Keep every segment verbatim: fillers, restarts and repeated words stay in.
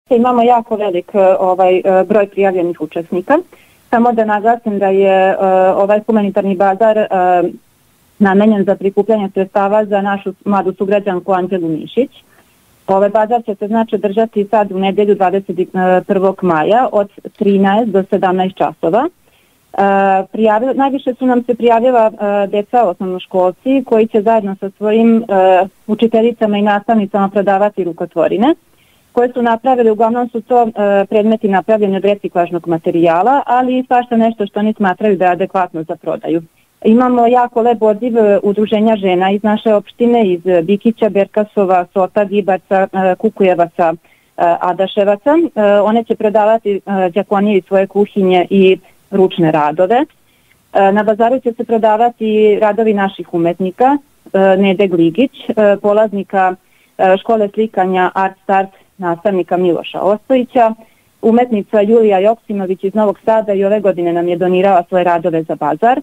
Imamo jako velik ovaj, broj prijavljenih učesnika. Samo da naglasim da je uh, ovaj humanitarni bazar uh, namenjen za prikupljanje sredstava za našu mladu sugrađanku Anđelu Mišić. Ovaj bazar će se znači držati sad u nedelju dvadeset prvog maja od trinaest do sedamnaest časova. Uh, prijavila, najviše su nam se prijavila uh, deca osnovnoškolci koji će zajedno sa svojim uh, učiteljicama i nastavnicama prodavati rukotvorine, koje su napravili, uglavnom su to uh, predmeti napravljeni od reciklažnog materijala, ali i svašta nešto što oni smatraju da je adekvatno za prodaju. Imamo jako lep odziv udruženja žena iz naše opštine, iz Bikića, Berkasova, Sota, Gibarca, uh, Kukujevaca, uh, Adaševaca. Uh, one će prodavati uh, đakonije iz svoje kuhinje i ručne radove. Uh, na bazaru će se prodavati radovi naših umetnika, uh, Nede Gligić, uh, polaznika uh, škole slikanja Art Start, nastavnika Miloša Ostojića, umetnica Julija Joksimović iz Novog Sada i ove godine nam je donirala svoje radove za bazar.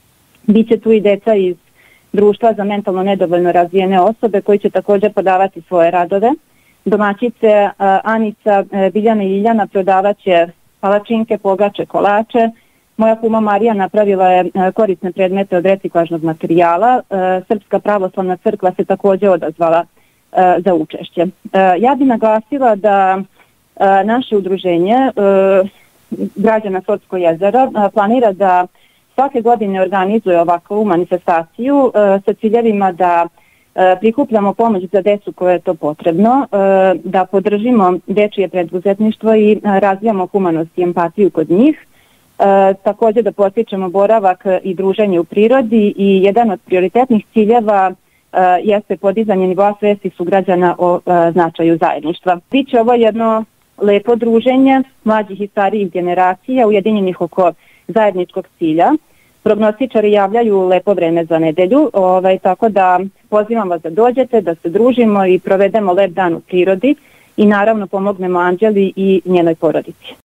Biće tu i deca iz društva za mentalno nedovoljno razvijene osobe koji će također podavati svoje radove. Domaćice uh, Anica, uh, Biljana i Ljiljana prodavat će palačinke, pogače, kolače. Moja kuma Marija napravila je uh, korisne predmete od reciklažnog materijala. Uh, Srpska pravoslavna crkva se također odazvala uh, za učešće. Uh, ja bih naglasila da uh, naše udruženje uh, građana Sotsko jezero uh, planira da svake godine organizuje ovakvu manifestaciju uh, sa ciljevima da uh, prikupljamo pomoć za decu koje je to potrebno, uh, da podržimo dečije preduzetništvo i uh, razvijamo humanost i empatiju kod njih, uh, također da postičemo boravak i druženje u prirodi i jedan od prioritetnih ciljeva uh, jeste podizanje nivoa svesti sugrađana o uh, značaju zajedništva. Biće ovo jedno lepo druženje mlađih i starijih generacija ujedinjenih oko zajedničkog cilja. Prognostičari javljaju lepo vreme za nedelju, ovaj, tako da pozivam vas da dođete, da se družimo i provedemo lep dan u prirodi i naravno pomognemo Anđeli i njenoj porodici.